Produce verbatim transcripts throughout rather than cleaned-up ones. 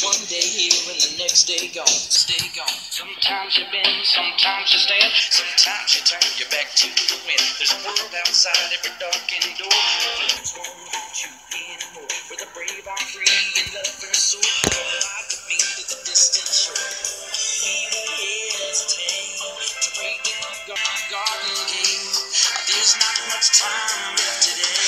One day here and the next day gone. Stay gone. Sometimes you bend, sometimes you stand, sometimes you turn your back to the wind. There's a world outside every darkened door. It's won't hurt you anymore. Where the brave are free and lovers soar. Come ride with me to the distant shore. We won't hesitate to break down the garden gate. There's not much time left today.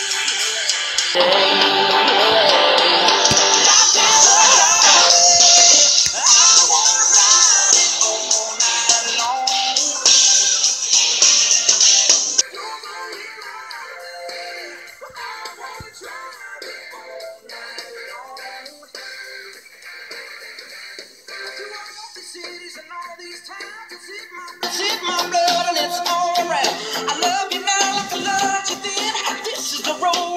It's in my blood and it's all around. I love you now like I loved you then. This is the road.